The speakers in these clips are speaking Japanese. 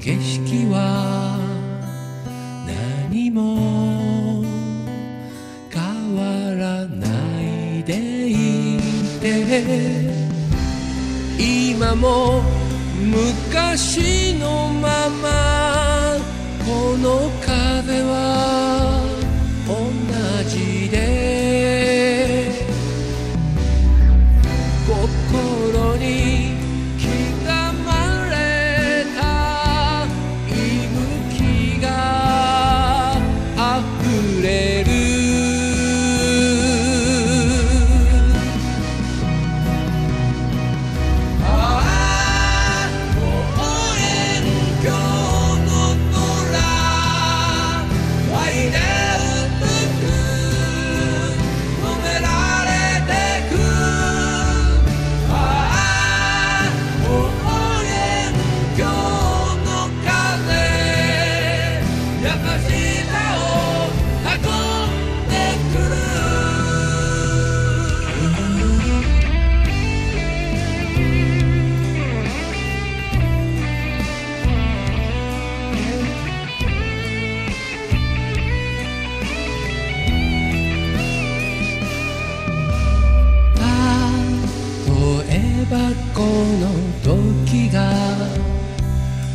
景色は何も変わらないでいて、今も昔のままこの風は同じで、心に刻まれた息吹が溢れる。ああ望遠鏡の空湧いて薄く止められてく。この時が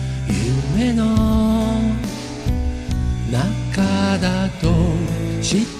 夢の中だと知って